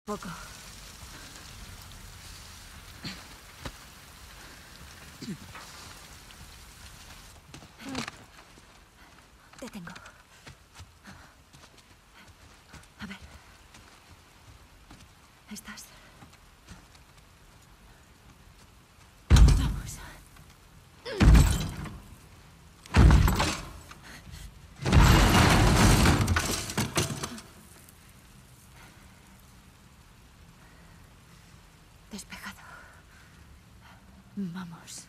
Poco. Te tengo. A ver. ¿Estás? Vamos. Despejado. Vamos.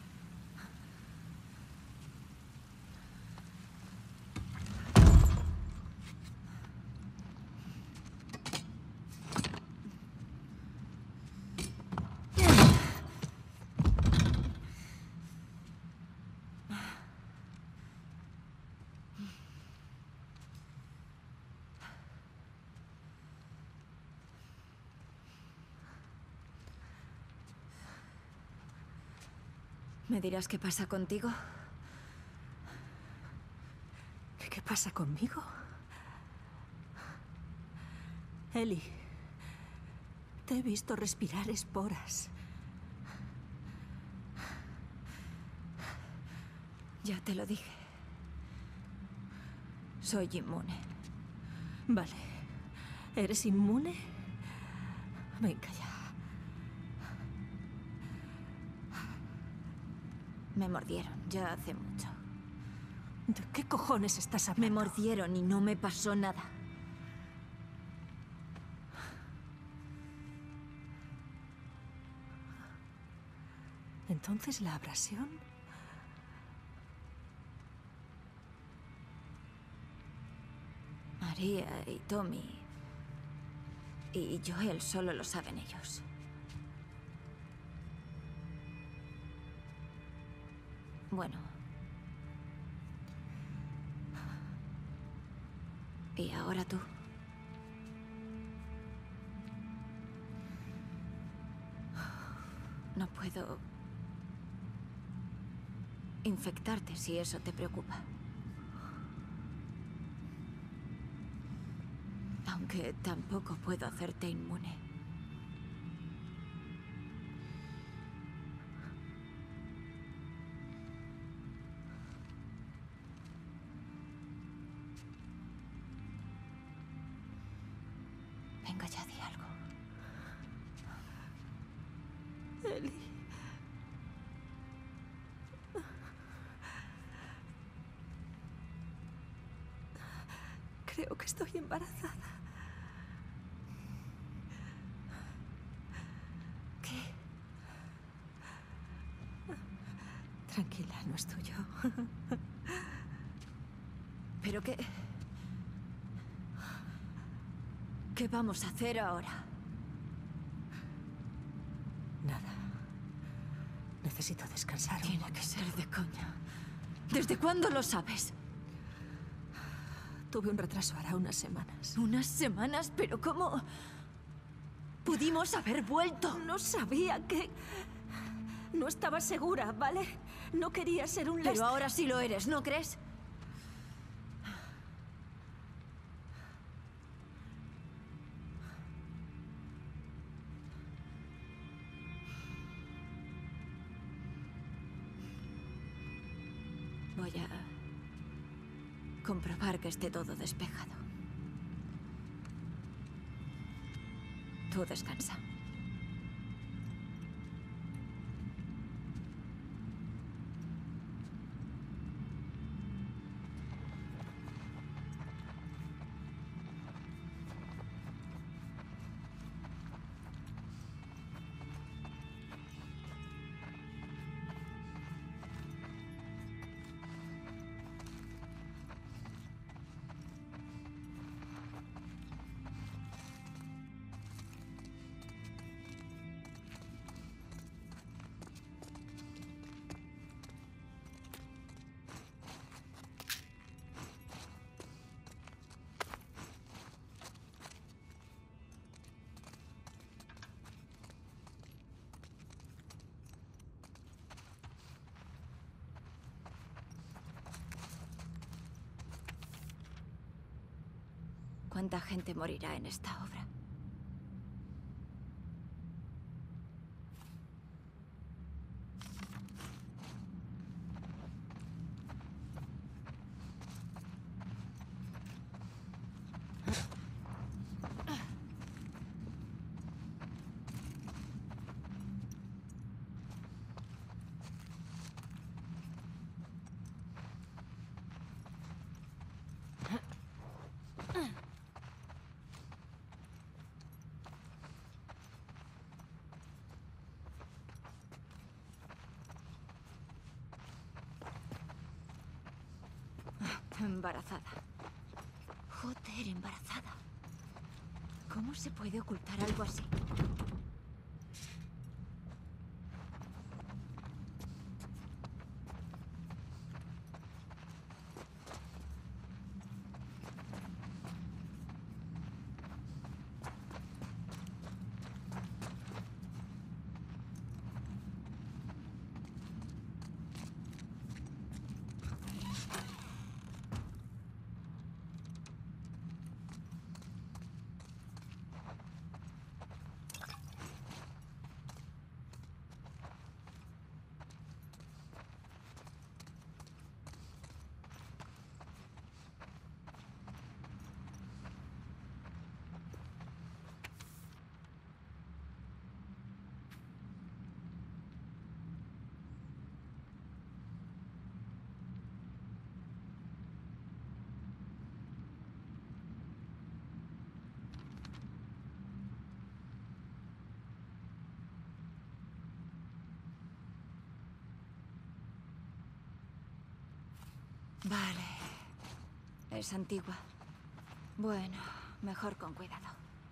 ¿Me dirás qué pasa contigo? ¿Qué pasa conmigo? Ellie, te he visto respirar esporas. Ya te lo dije. Soy inmune. Vale. ¿Eres inmune? Venga ya. Me mordieron ya hace mucho. ¿De qué cojones estás hablando? Me mordieron y no me pasó nada. ¿Entonces la abrasión? María y Tommy y Joel solo lo saben ellos. Bueno. ¿Y ahora tú? No puedo infectarte si eso te preocupa. Aunque tampoco puedo hacerte inmune. Venga, ya di algo. Ellie. Creo que estoy embarazada. ¿Qué? Tranquila, no es tuyo. ¿Pero qué? ¿Qué vamos a hacer ahora? Nada. Necesito descansar. Tiene que ser de coña. ¿Desde cuándo lo sabes? Tuve un retraso hará unas semanas. ¿Unas semanas? ¿Pero cómo? Pudimos haber vuelto. No sabía que... No estaba segura, ¿vale? No quería ser un Pero lastre. ahora sí lo eres, ¿no crees? Voy a comprobar que esté todo despejado. Tú descansa. ¿Cuánta gente morirá en esta obra? Embarazada. Joder, embarazada. ¿Cómo se puede ocultar algo así? Vale. Es antigua. Bueno, mejor con cuidado.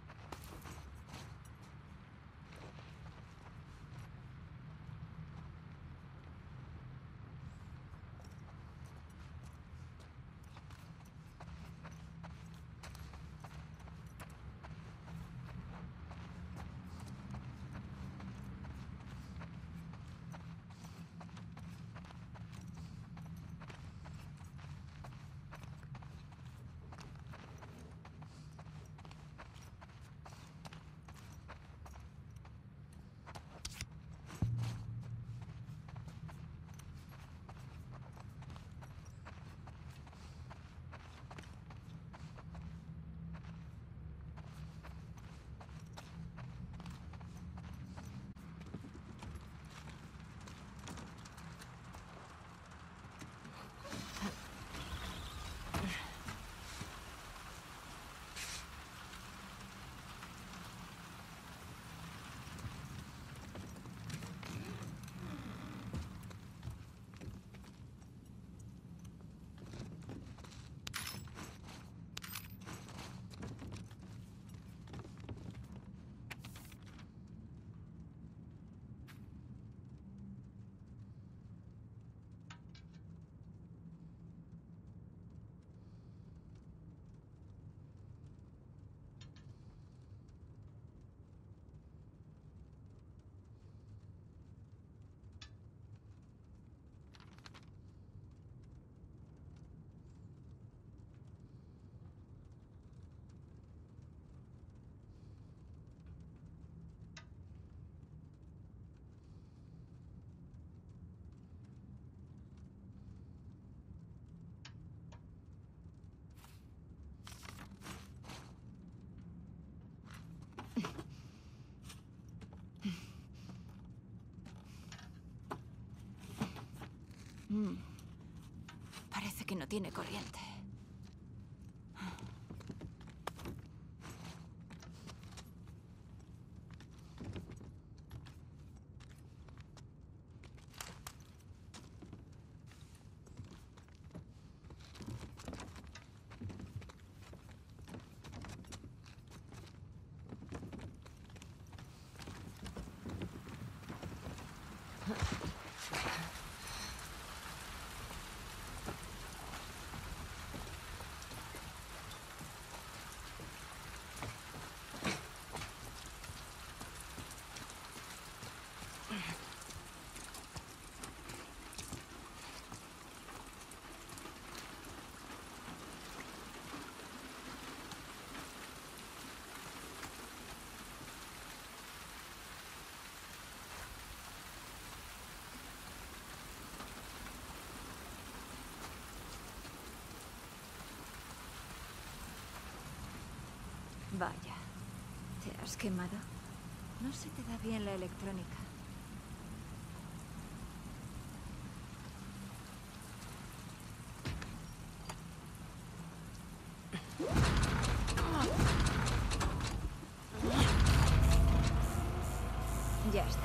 Parece que no tiene corriente. Vaya, ¿te has quemado? No se te da bien la electrónica. Ya está.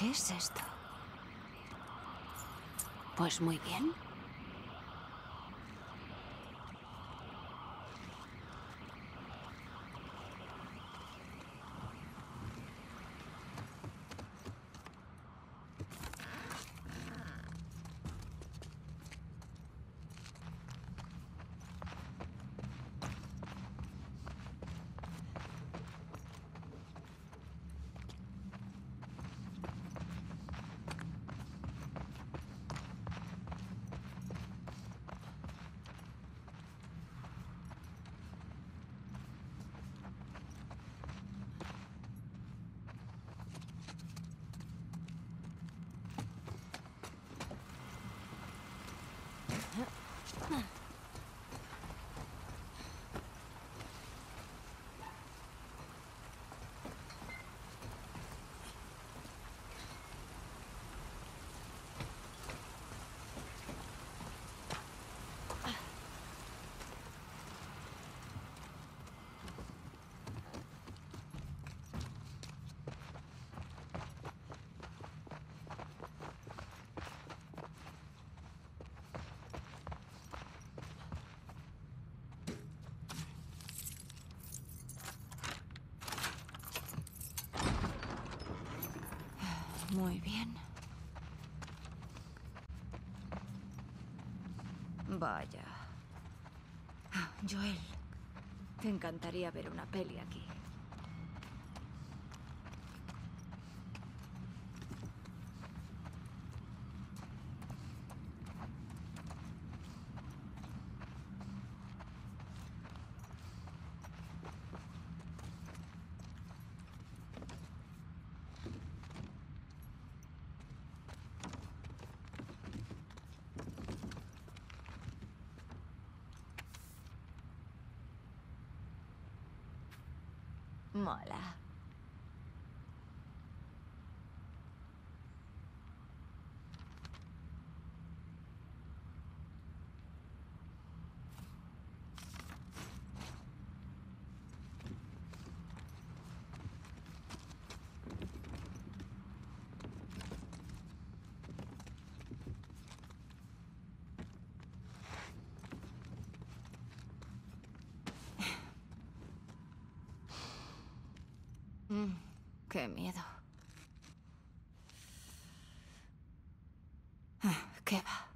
¿Qué es esto? Pues muy bien. Muy bien. Vaya. Joel, te encantaría ver una peli aquí. Mola. Qué miedo. ¿Qué va?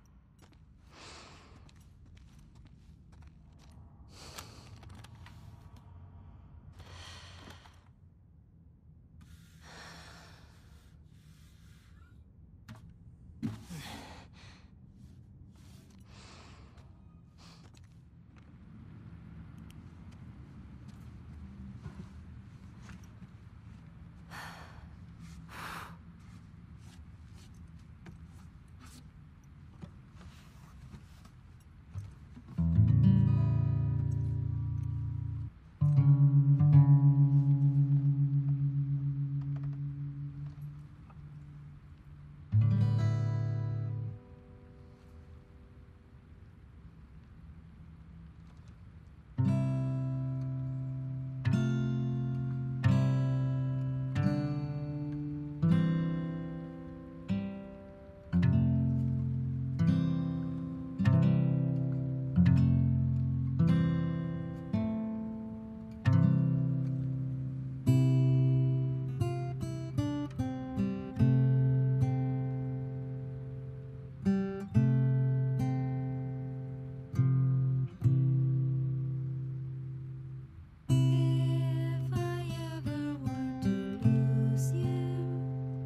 If I ever were to lose you,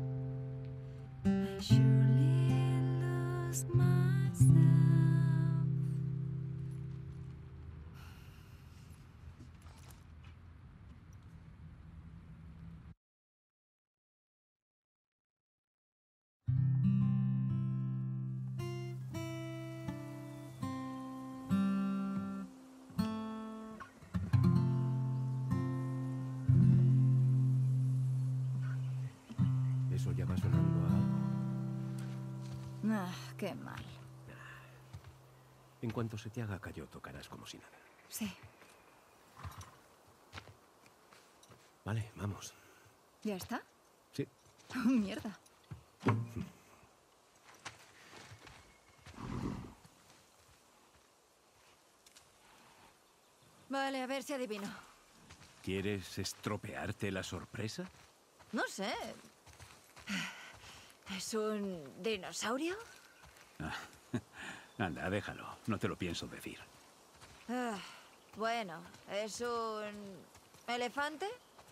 I surely lose myself. Eso ya va sonando a algo. Qué mal. En cuanto se te haga callo, tocarás como si nada. Sí. Vale, vamos. ¿Ya está? Sí. Mierda. Vale, a ver si adivino. ¿Quieres estropearte la sorpresa? No sé. ¿Es un dinosaurio? Anda, déjalo. No te lo pienso decir. Bueno, ¿es un elefante?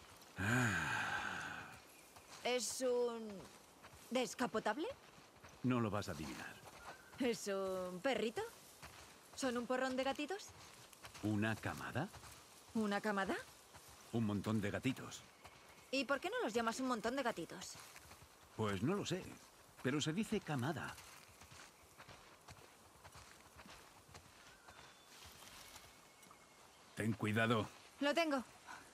¿Es un descapotable? No lo vas a adivinar. ¿Es un perrito? ¿Son un porrón de gatitos? ¿Una camada? ¿Una camada? Un montón de gatitos. ¿Y por qué no los llamas un montón de gatitos? Pues no lo sé, pero se dice camada. Ten cuidado. Lo tengo.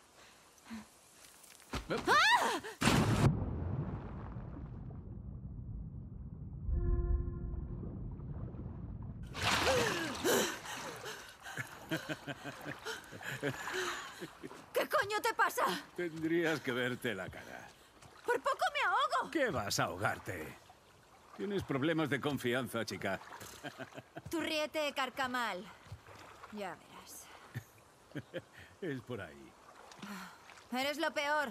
¿Qué coño te pasa? Tendrías que verte la cara. ¡Por poco me ahogo! ¿Qué vas a ahogarte? Tienes problemas de confianza, chica. Tu riete carcamal. Ya verás. Es por ahí. Eres lo peor.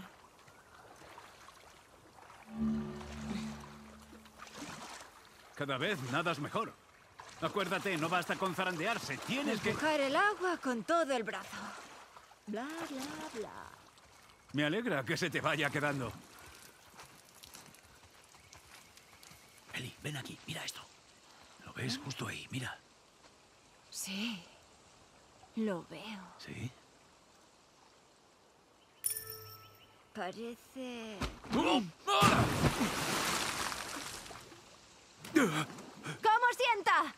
Cada vez nadas mejor. Acuérdate, no basta con zarandearse. Tienes que... Empujar el agua con todo el brazo. Bla, bla, bla. Me alegra que se te vaya quedando. Eli, ven aquí, mira esto. ¿Lo ves? Justo ahí, mira. Sí, lo veo. ¿Sí? Parece... ¡Oh! ¿Cómo sienta?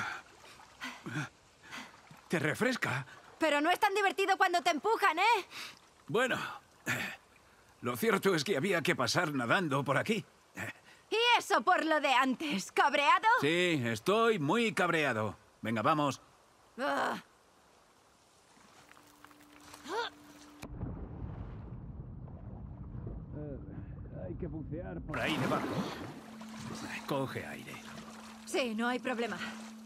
¿Te refresca? Pero no es tan divertido cuando te empujan, ¿eh? Bueno, lo cierto es que había que pasar nadando por aquí. ¿Y eso por lo de antes? ¿Cabreado? Sí, estoy muy cabreado. Venga, vamos. Ah. Hay que bucear por ahí debajo. Coge aire. Sí, no hay problema.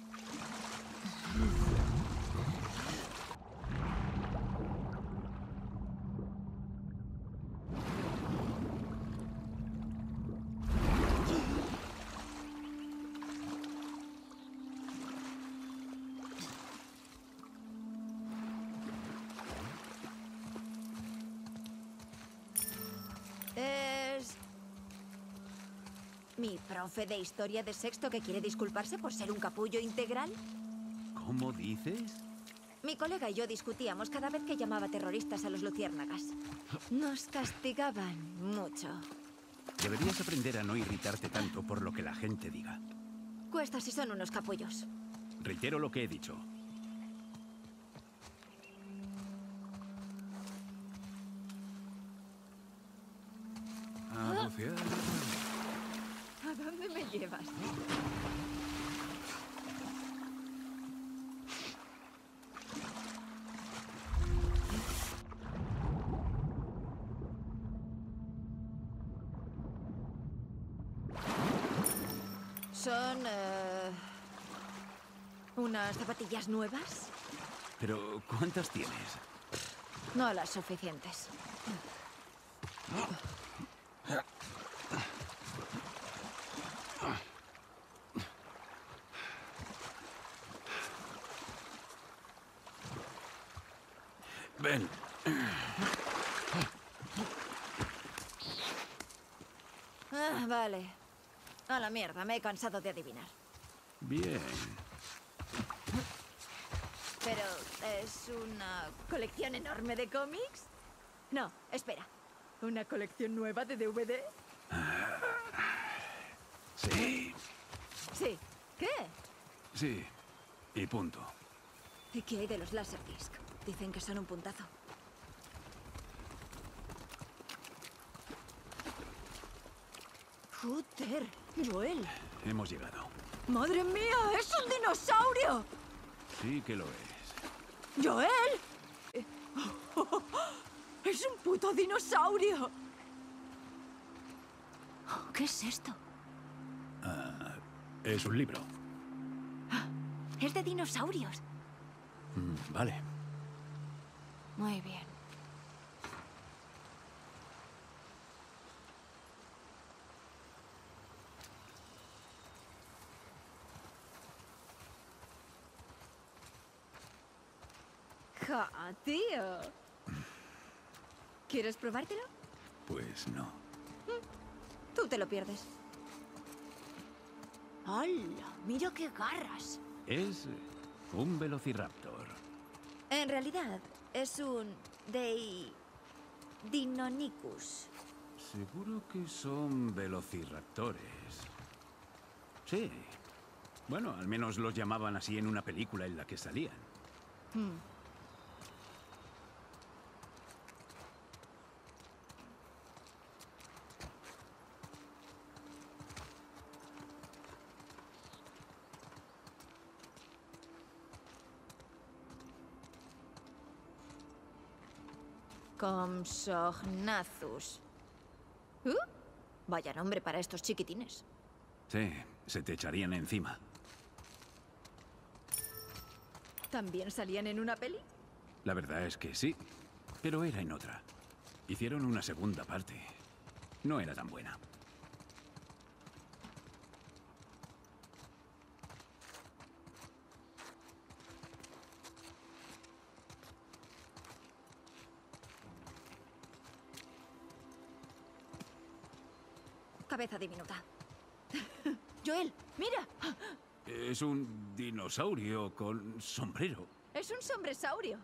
Es... mi profe de historia de sexto que quiere disculparse por ser un capullo integral. ¿Cómo dices? Mi colega y yo discutíamos cada vez que llamaba terroristas a los luciérnagas. Nos castigaban mucho. Deberías aprender a no irritarte tanto por lo que la gente diga. Cuesta si son unos capullos. Reitero lo que he dicho. A bucear. ¿A dónde me llevas? Son... unas zapatillas nuevas. Pero, ¿cuántas tienes? No las suficientes. Ven. Vale. A la mierda, me he cansado de adivinar. Bien. Pero, ¿es una colección enorme de cómics? No, espera. ¿Una colección nueva de DVD? Sí. Sí. ¿Qué? Sí. Y punto. ¿Y qué hay de los Laserdisc? Dicen que son un puntazo. ¡Joder! ¡Joel! Hemos llegado. ¡Madre mía! ¡Es un dinosaurio! Sí que lo es. ¡Joel! ¡Es un puto dinosaurio! ¿Qué es esto? Es un libro. Es de dinosaurios. Vale. Muy bien. ¡Ja, tío! ¿Quieres probártelo? Pues no. Tú te lo pierdes. ¡Hala! ¡Mira qué garras! Es un velociraptor. En realidad, es un... Deinonychus. Seguro que son velociraptores. Sí. Bueno, al menos los llamaban así en una película en la que salían. Compsognathus. Vaya nombre para estos chiquitines. Sí, se te echarían encima. ¿También salían en una peli? La verdad es que sí, pero era en otra. Hicieron una segunda parte. No era tan buena. Cabeza diminuta. Joel, mira. Es un dinosaurio con sombrero. Es un sombresaurio.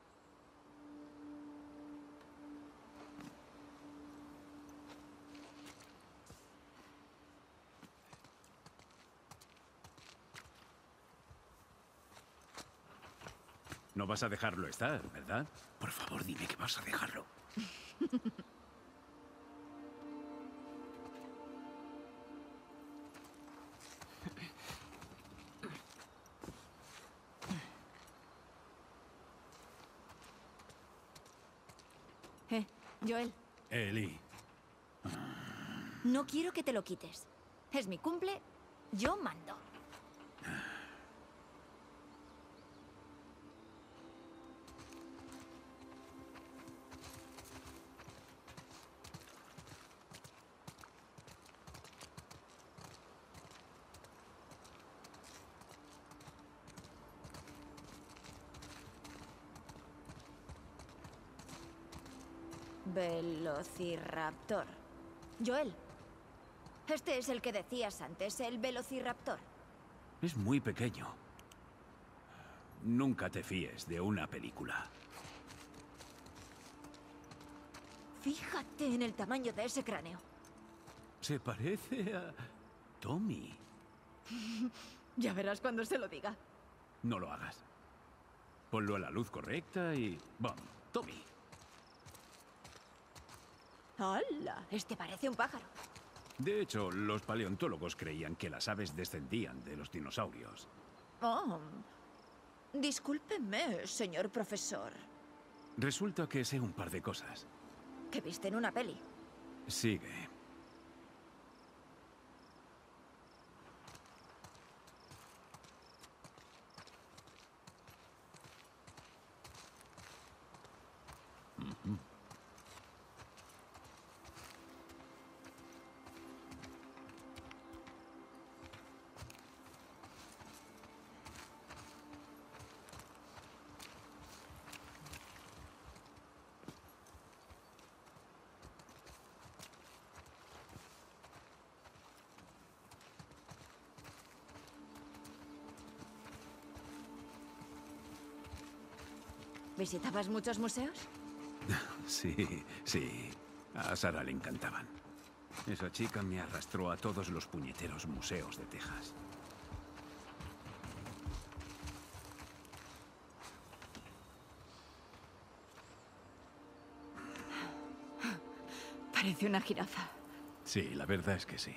No vas a dejarlo estar, ¿verdad? Por favor, dime que vas a dejarlo. Joel, Ellie. no quiero que te lo quites. Es mi cumple, yo mando. Velociraptor. Joel, este es el que decías antes, el velociraptor. Es muy pequeño. Nunca te fíes de una película. Fíjate en el tamaño de ese cráneo. Se parece a Tommy. Ya verás cuando se lo diga. No lo hagas. Ponlo a la luz correcta y... ¡Bum! Tommy. ¡Hala! Este parece un pájaro. De hecho, los paleontólogos creían que las aves descendían de los dinosaurios. Oh. Discúlpeme, señor profesor. Resulta que sé un par de cosas. Que viste en una peli. Sigue. ¿Visitabas muchos museos? Sí, sí. A Sara le encantaban. Esa chica me arrastró a todos los puñeteros museos de Texas. Parece una jirafa. Sí, la verdad es que sí.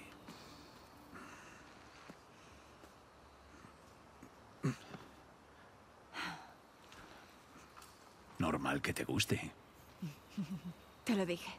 Normal que te guste. Te lo dije.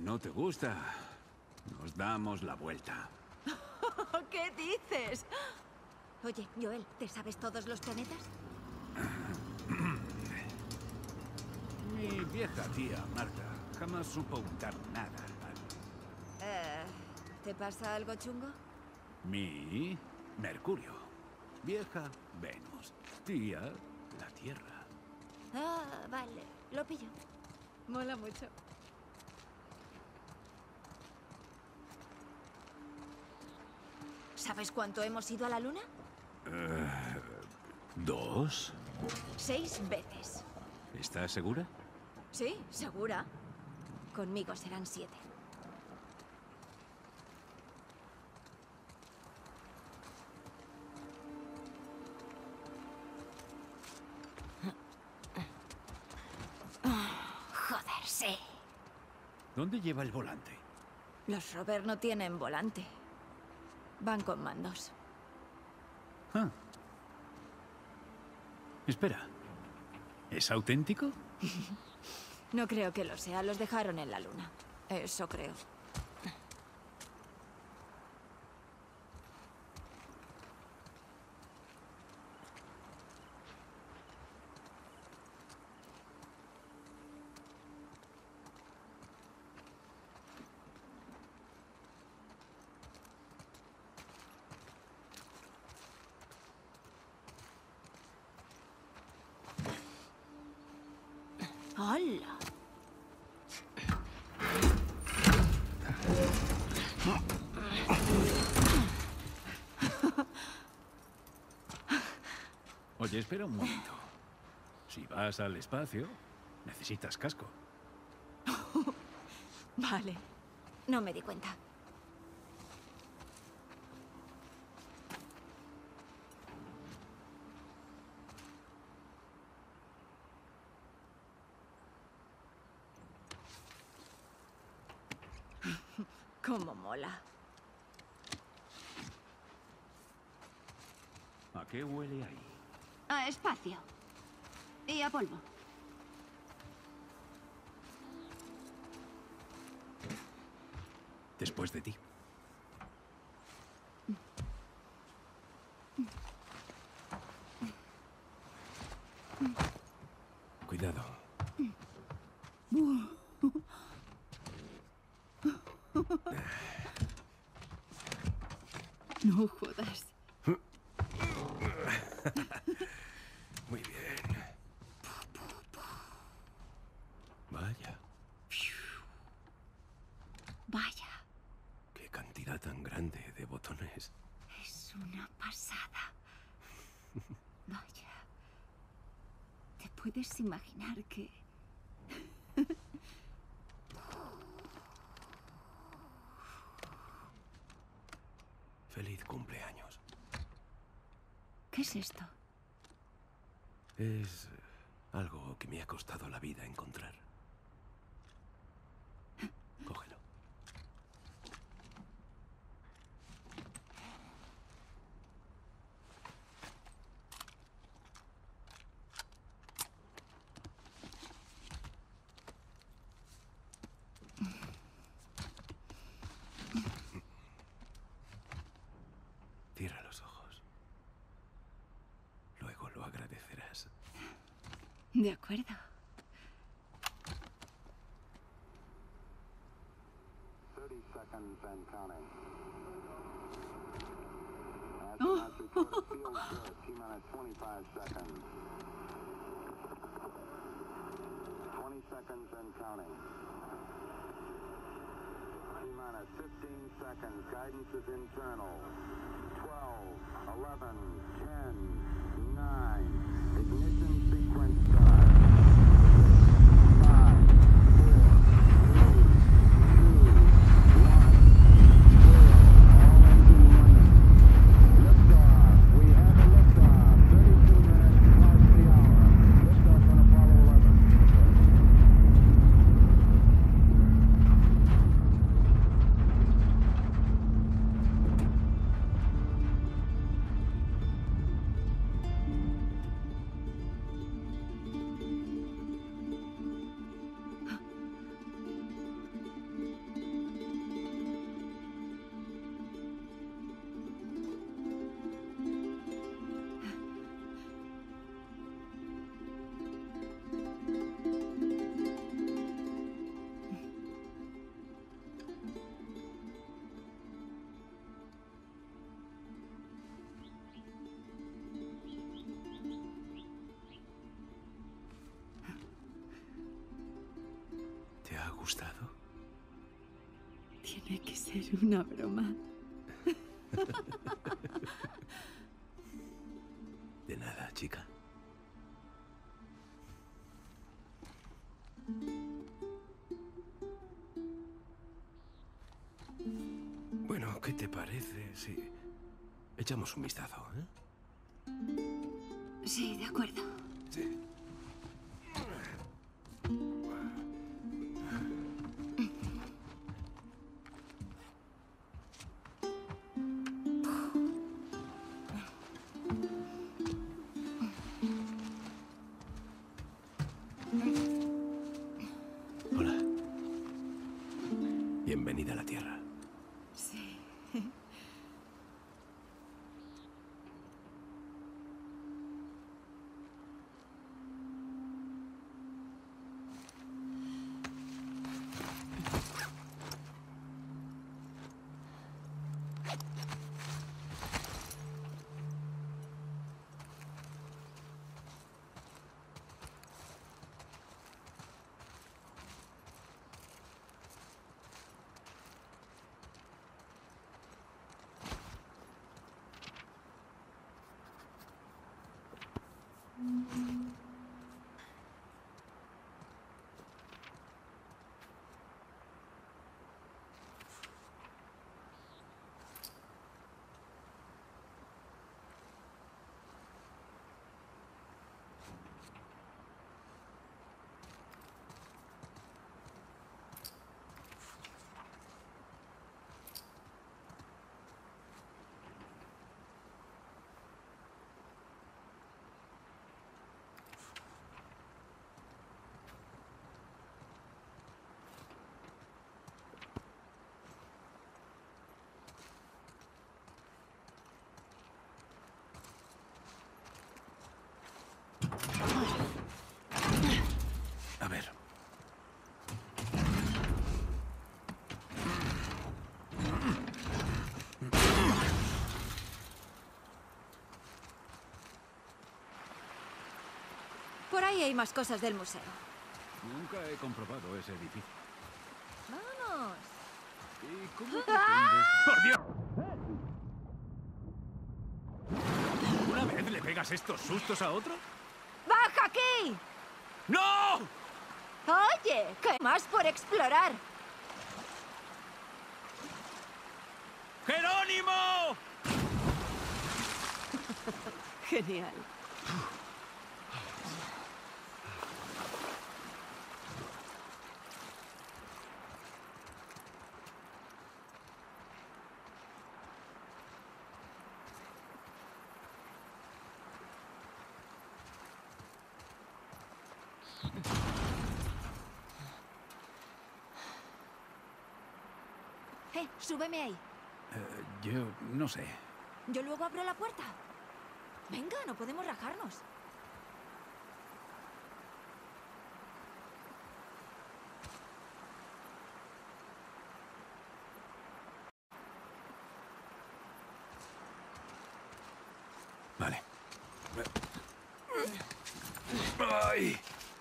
no te gusta, nos damos la vuelta. ¿Qué dices? Oye, Joel, ¿te sabes todos los planetas? Mi vieja tía, Marta, jamás supo untar nada. ¿Te pasa algo chungo? Mi Mercurio. Vieja, Venus. Tía, la Tierra. Ah, vale. Lo pillo. Mola mucho. ¿Sabes cuánto hemos ido a la Luna? 2. 6 veces. ¿Estás segura? Sí, segura. Conmigo serán 7. Joder, sí. ¿Dónde lleva el volante? Los rover no tienen volante. Van con mandos. Ah. Espera. ¿Es auténtico? No creo que lo sea. Los dejaron en la Luna. Eso creo. ¡Hala! Oye, espera un momento. Si vas al espacio, necesitas casco. Vale. No me di cuenta. Cómo mola. ¿A qué huele ahí? A espacio. Y a polvo. Después de ti. Cuidado. No jodas. Muy bien. Vaya, Vaya, qué cantidad tan grande de botones. es una pasada. Vaya. ¿Te puedes imaginar que... Feliz cumpleaños. ¿Qué es esto? Es algo que me ha costado la vida encontrar. Cógelo. Cierra los ojos. Luego lo agradecerás. De acuerdo. 30 seconds and counting. Astronauts report a field good. T-minus 25 seconds. 20 seconds and counting. T-minus 15 seconds. Guidance is internal. 12, 11, 10, 9. Ignition sequence start. 5, 4, 3, 2, 1, 0. All engine running. Liftoff. We have a liftoff. 32 minutes past the hour. Liftoff on Apollo 11. ha gustado? Tiene que ser una broma. De nada, chica. Bueno, ¿qué te parece si echamos un vistazo, Sí, de acuerdo. Sí. Hola. Bienvenida a la Tierra. Sí. A ver. Por ahí hay más cosas del museo. Nunca he comprobado ese edificio. ¡Vámonos! ¿Y cómo pretendes...? ¡Por Dios! ¿Una vez le pegas estos sustos a otro? ¡Baja aquí! ¡No! Oye, ¿qué más por explorar? ¡Jerónimo! Genial. Súbeme ahí. Yo no sé. Yo luego abro la puerta. Venga, no podemos rajarnos. Vale. ¡Ay!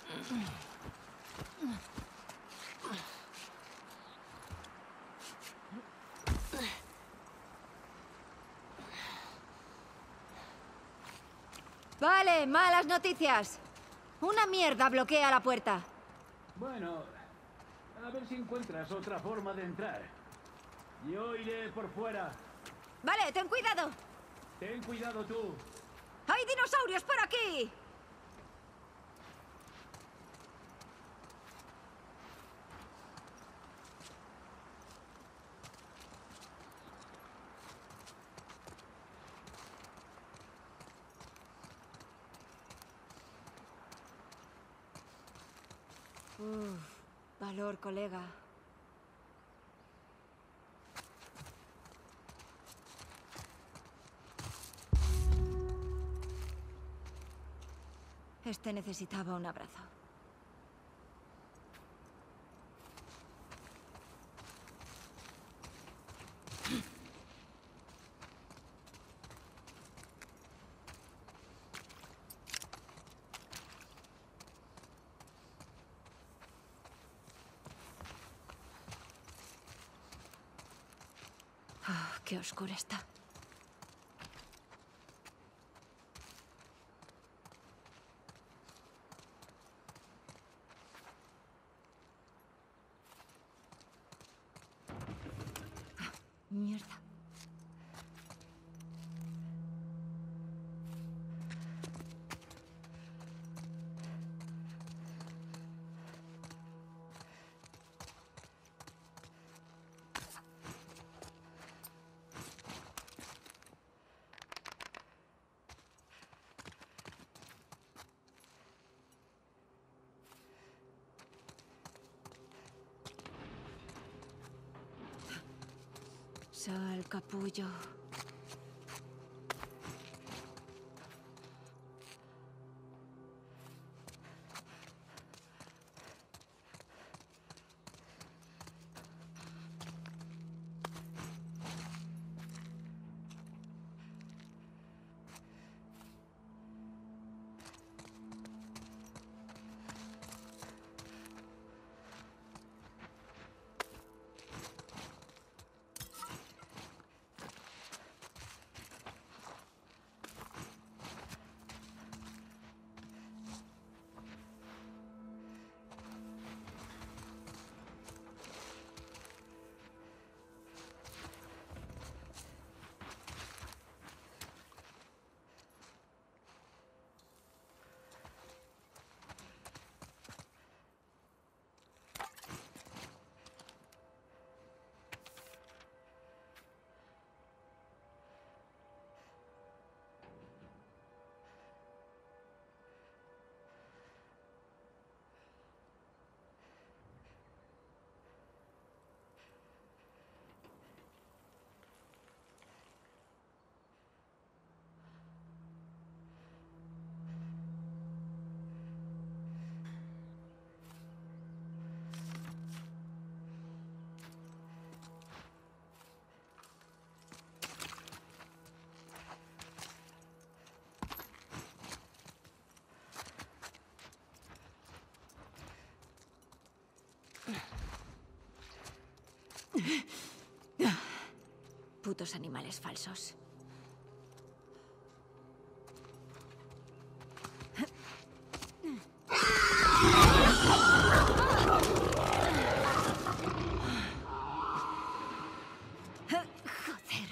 Vale, malas noticias. Una mierda bloquea la puerta. Bueno, a ver si encuentras otra forma de entrar. Yo iré por fuera. Vale, ten cuidado. Ten cuidado tú. ¡Hay dinosaurios por aquí! Valor, colega. Este necesitaba un abrazo. Qué oscuro está. Mierda. Sal, capullo. Putos animales falsos. Joder.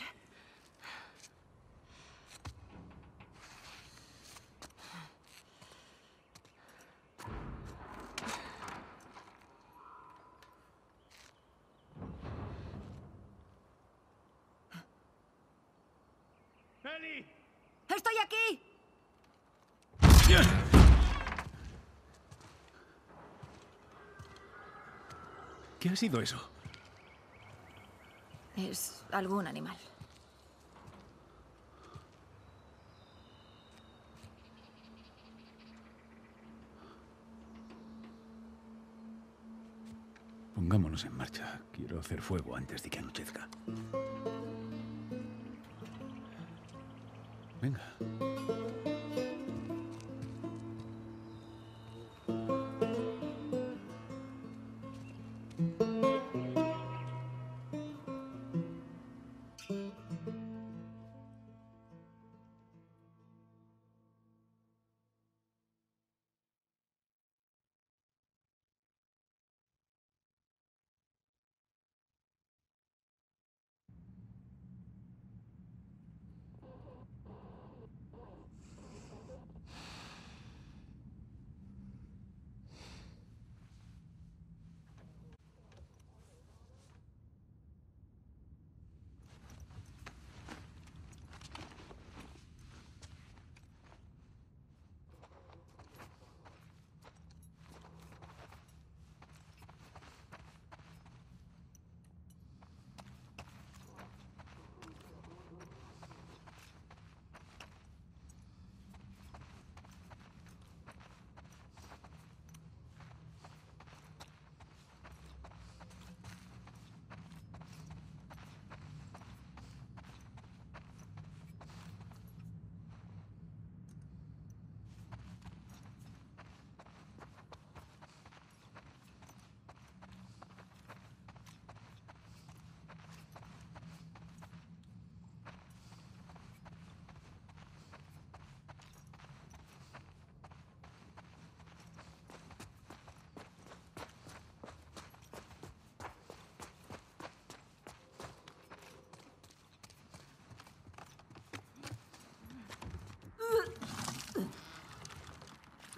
¡Eli! ¡Estoy aquí! ¿Qué ha sido eso? Es algún animal. Pongámonos en marcha. Quiero hacer fuego antes de que anochezca. Venga.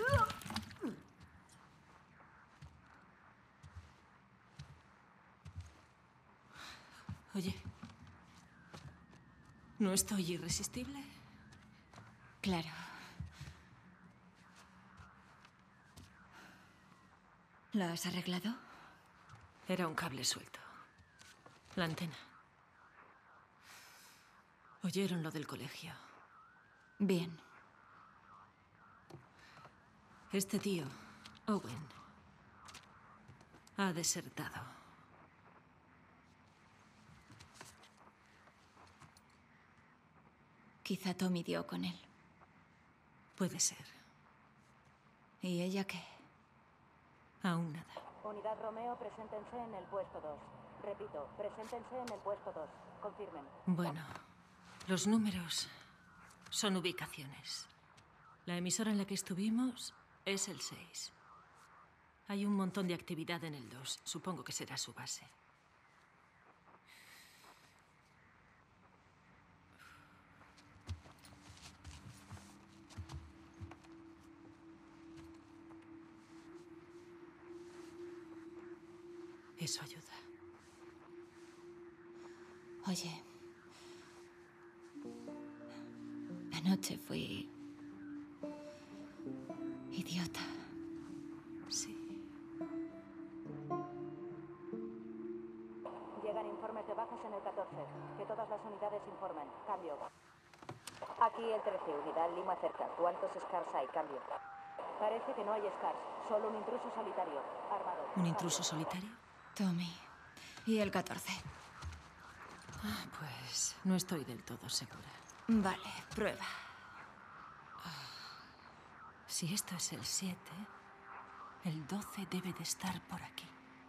Oye, ¿no estoy irresistible? Claro. ¿Lo has arreglado? Era un cable suelto. La antena. Oyeron lo del colegio. Bien. Este tío, Owen, ha desertado. Quizá Tommy dio con él. Puede ser. ¿Y ella qué? Aún nada. Unidad Romeo, preséntense en el puesto 2. Repito, preséntense en el puesto 2. Confirmen. Bueno, los números son ubicaciones. La emisora en la que estuvimos es el 6. Hay un montón de actividad en el 2. Supongo que será su base. Eso ayuda. Oye. Anoche fui... idiota. Sí. Llegan informes de bajas en el 14. Que todas las unidades informen. Cambio. Aquí el 13, unidad Lima cerca. ¿Cuántos Scars hay? Cambio. Parece que no hay Scars. Solo un intruso solitario. Armado. ¿Un intruso solitario? Tommy. Y el 14. Ah, pues no estoy del todo segura. Vale, prueba. Si esto es el 7, el 12 debe de estar por aquí.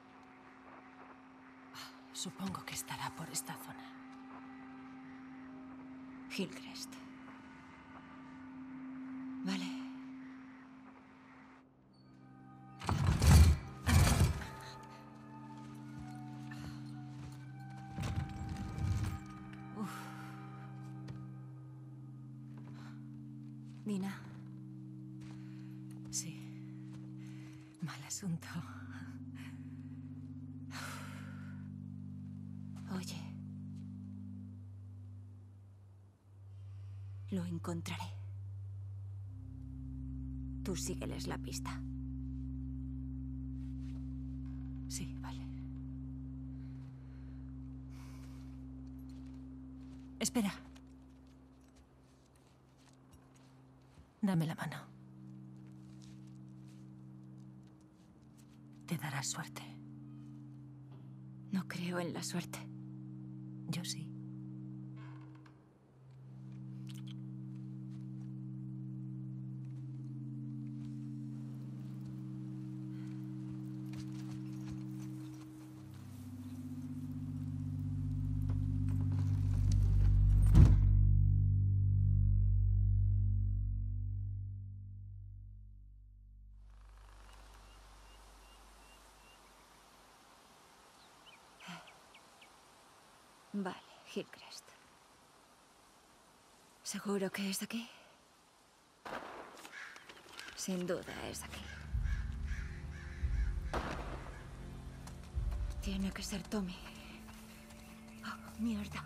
Supongo que estará por esta zona. Hillcrest. Vale. Dina. Sí. Mal asunto. Oye. Lo encontraré. Tú sígueles la pista. Sí, vale. Espera. Dame la mano. Te darás suerte. No creo en la suerte. Yo sí. Vale, Hillcrest. ¿Seguro que es aquí? Sin duda es aquí. Tiene que ser Tommy. Oh, mierda.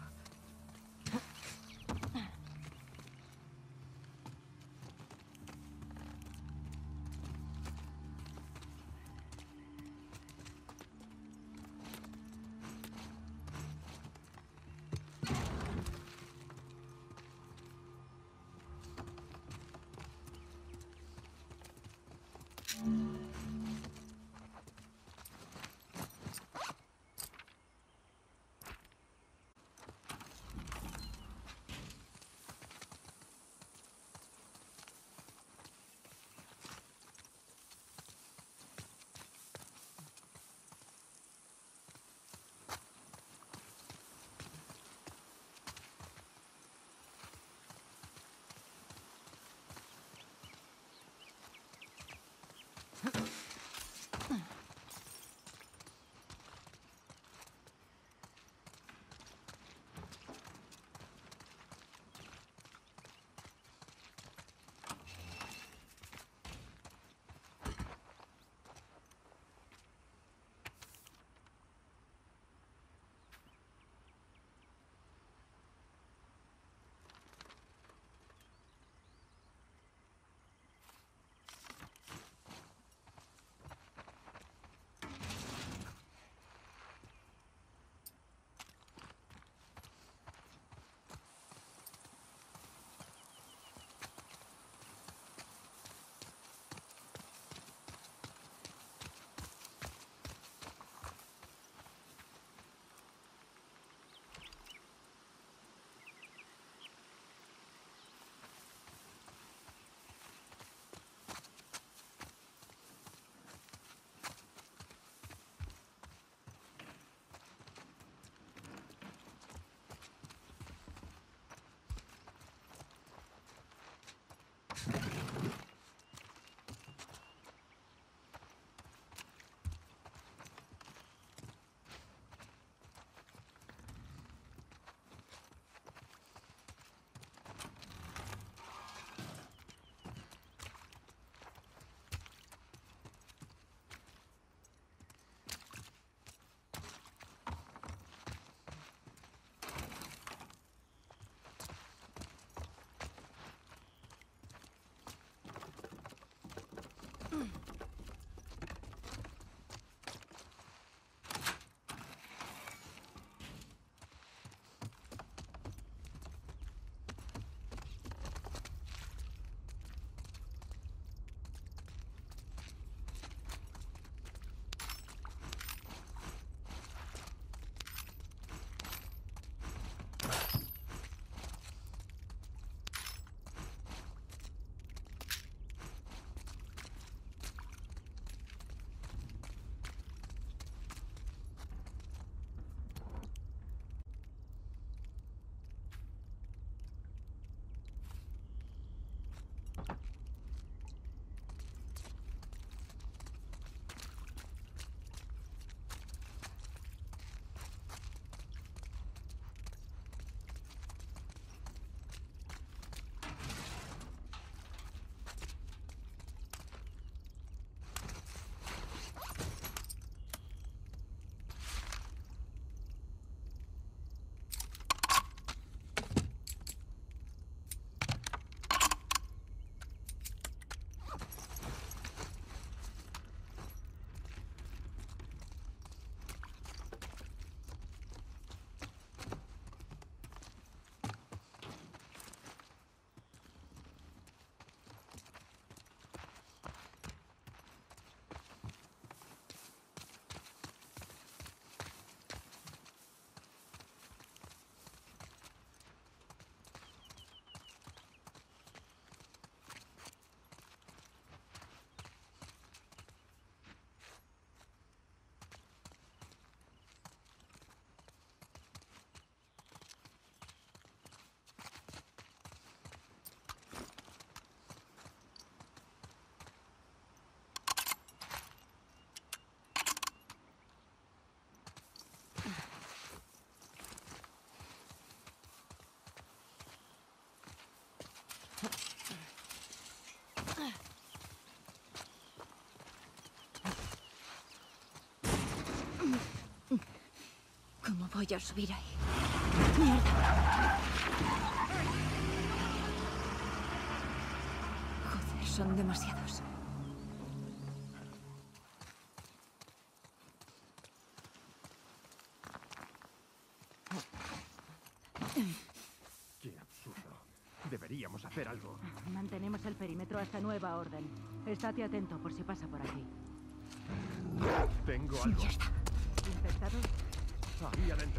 ¿Cómo voy a subir ahí? ¡Mierda! Joder, son demasiados. ¡Qué absurdo! Deberíamos hacer algo. Mantenemos el perímetro hasta nueva orden. Estate atento por si pasa por aquí. Tengo algo. ¿Infectados? Ahí adentro.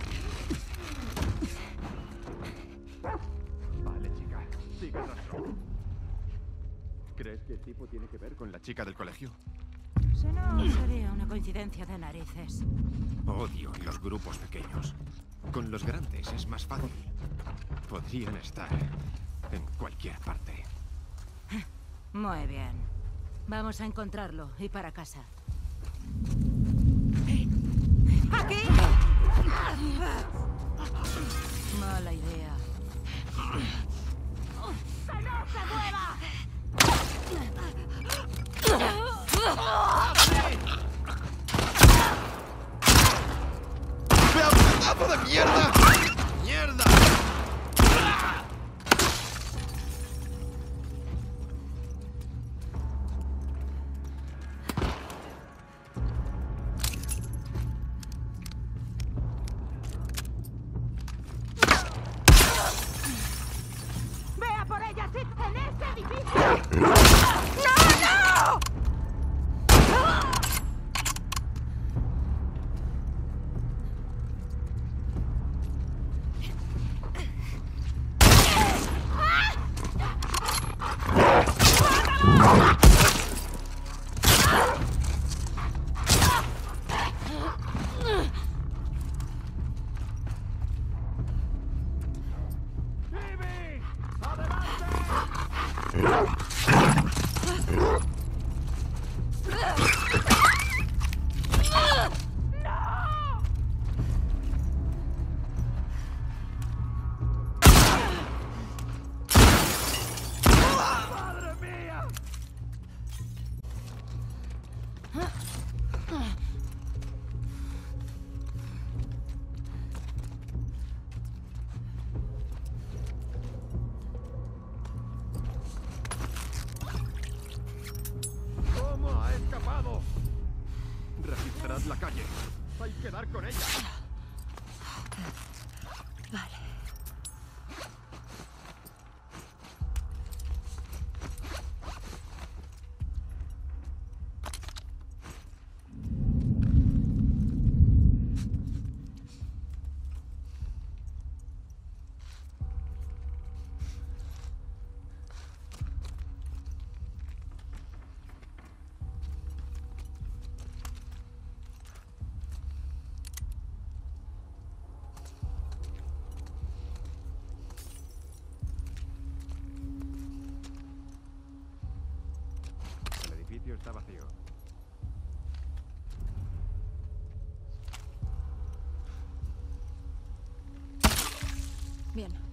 Vale, chica. Sigue el rastro. ¿Crees que el tipo tiene que ver con la chica del colegio? Si no, sería una coincidencia de narices. Odio los grupos pequeños. Con los grandes es más fácil. Podrían estar en cualquier parte. Muy bien. Vamos a encontrarlo y para casa. ¡Aquí! Mala idea. ¡Que no se mueva! ¡Pedazo de mierda! ¡Mierda! ¡Vea por ella, Sid! ¡En ese edificio! ¡No, no! lado! Registrad la calle. Hay que dar con ella. Vale. El edificio está vacío. Bien.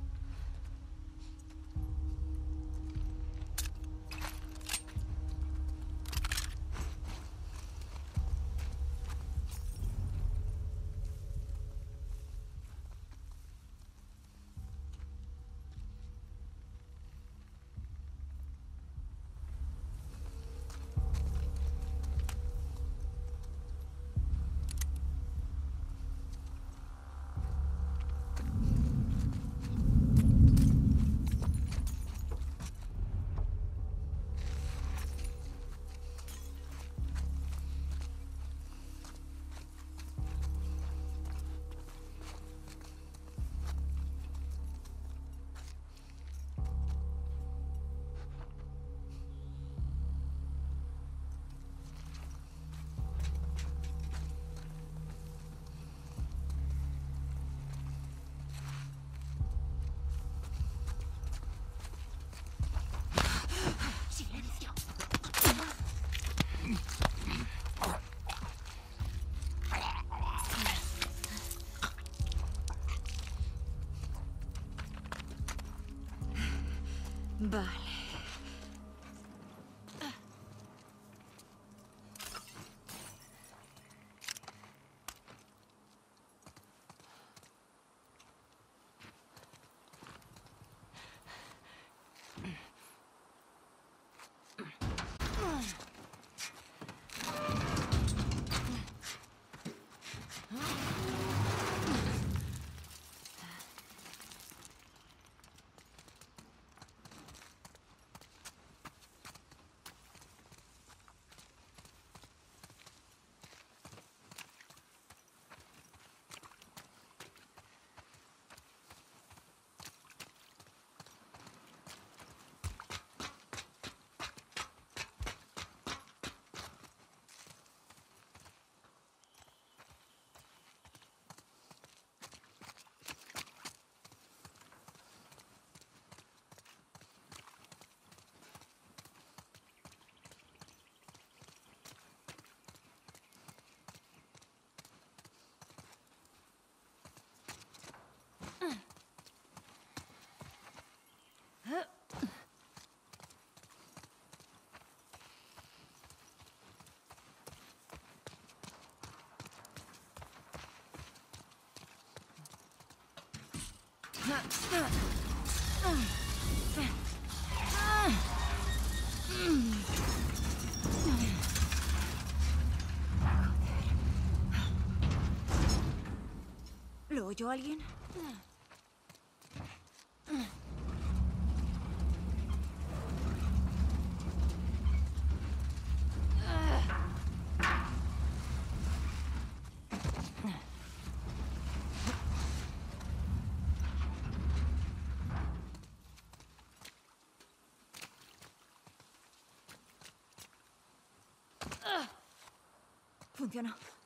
Silencio. Vale. ¿Lo oyó alguien? Funcionó.